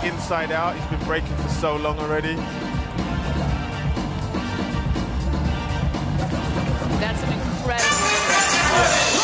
inside out. He's been breaking for so long already. That's an incredible.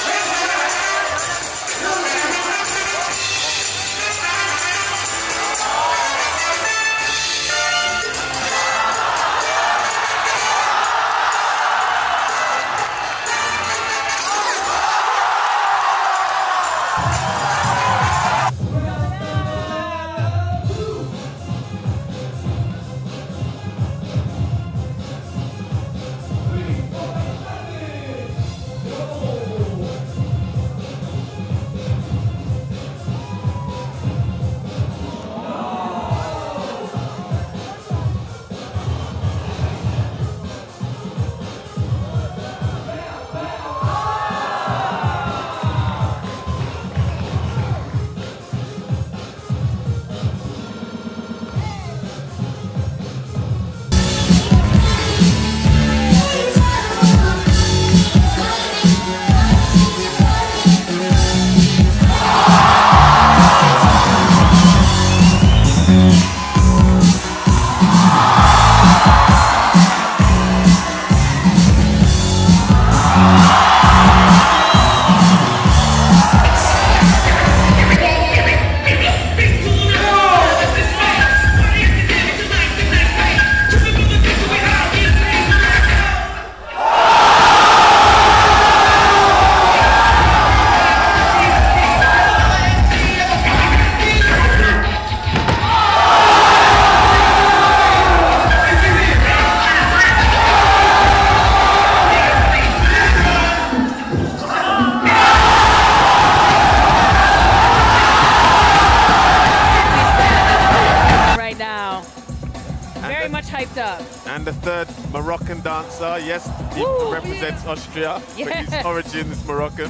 Hyped up. And the third Moroccan dancer, yes, he represents Austria, but his origin is Moroccan.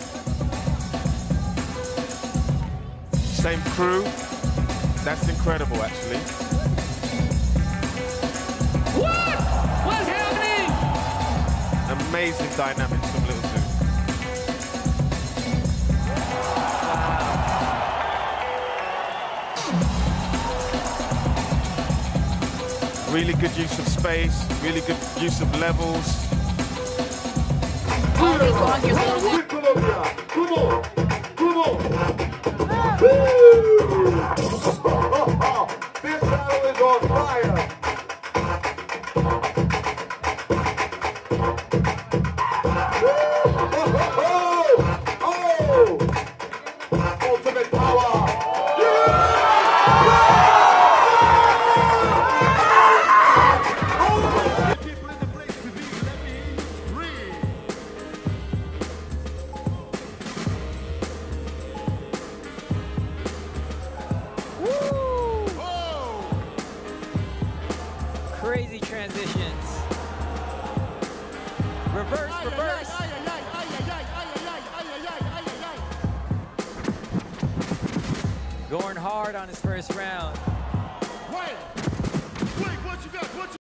Same crew, that's incredible actually. What? What's happening? Amazing dynamics from Little Zoo. Really good use of space, really good use of levels. This battle is on fire. Ultimate power. Crazy transitions. Reverse, reverse. Going hard on his first round.